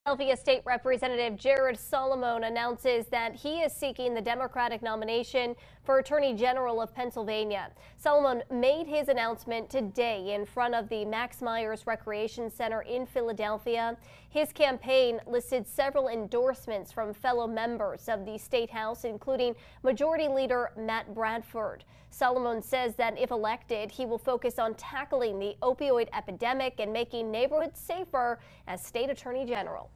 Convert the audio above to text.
Philadelphia State Representative Jared Solomon announces that he is seeking the Democratic nomination for Attorney General of Pennsylvania. Solomon made his announcement today in front of the Max Myers Recreation Center in Philadelphia. His campaign listed several endorsements from fellow members of the State House, including Majority Leader Matt Bradford. Solomon says that if elected, he will focus on tackling the opioid epidemic and making neighborhoods safer as State Attorney General.